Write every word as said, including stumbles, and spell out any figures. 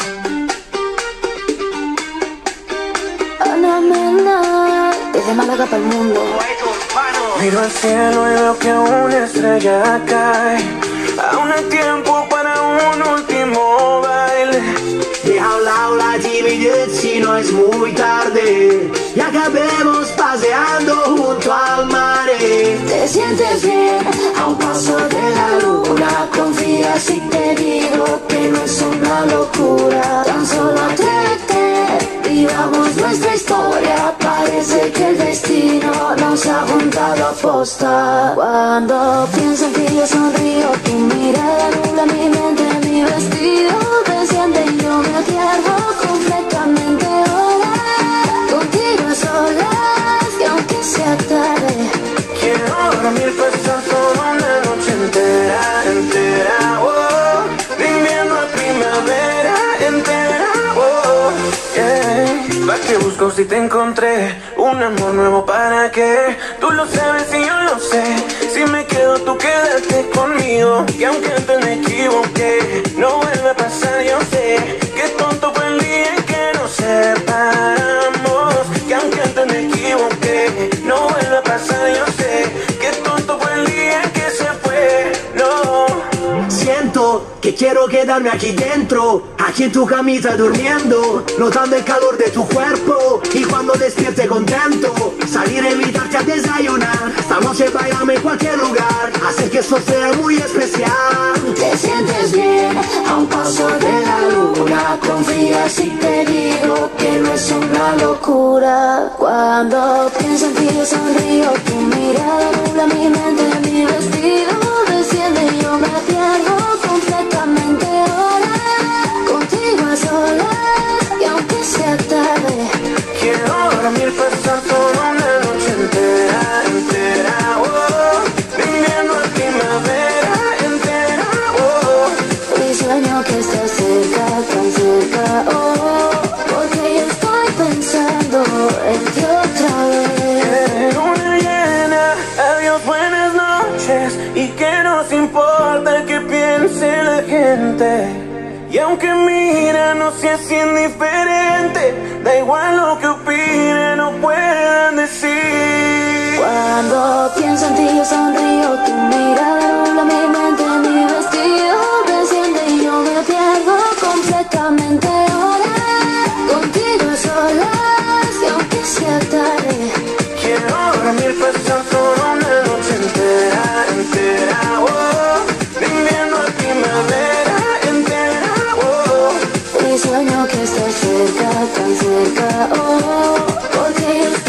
Ana Mena, desde Málaga para el mundo. Miro al cielo y veo que una estrella cae. Aún hay tiempo para un último baile. Deja a un lado la timidez si no es muy tarde y acabemos paseando junto al mar. Te sientes bien a un paso de la luna. Confía si te digo que no es una locura. Tan solo atrévete, vivamos nuestra historia. Parece que el destino nos ha juntado a posta. Cuando pienso en ti yo sonrío. Tu mirada nubla mi mente, mi vestido desciende y yo me pierdo completamente ahora. Contigo a solas, que aunque sea tarde, quiero dormir, pasar toda una noche entera, entera, oh, viviendo a primavera entera, oh, yeah. ¿Para qué busco si te encontré? Un amor nuevo, ¿para qué? Tú lo sabes y yo lo sé. Si me quedo, tú quédate conmigo. Y aunque antes me equivoqué, no vuelve a pasar, yo sé. Qué tonto fue el día en que nos separamos. Que aunque antes me equivoqué, no vuelve a pasar, yo sé. Qué tonto fue el día en que se fue, no. Siento que quiero quedarme aquí dentro, aquí en tu camita durmiendo, notando el calor de tu cuerpo. Y cuando despierte contento, salir a invitarte a desayunar. Esta noche bailame en cualquier lugar, hacer que esto sea muy especial. te sientes bien a un paso de la luna. Confía si te digo que no es una locura. Cuando pienso en ti yo sonrío. Tu mirada nubla mi mente, mi vestido desciende y yo me pierdo completamente ahora. Contigo a solas, y aunque sea tarde, quiero dormir, pasar toda una noche entera, entera, oh, viviendo a primavera entera, oh. y sueño que estás cerca, tan cerca, oh, porque yo estoy pensando en ti otra vez. Luna llena, adiós, buenas noches. Y que nos importa que piense la gente. Y aunque mira, no seas indiferente. Da igual lo que opinen o puedan decir. Cuando pienso en ti yo sonrío. Tu mirada nubla mi mente, mi vestido desciende y yo me pierdo completamente ahora. Contigo a solas, y aunque sea tarde, quiero dormir, pasar toda una noche entera, entera, oh, viviendo a primavera entera, oh. y sueño que estás cerca, tan cerca, oh, porque yo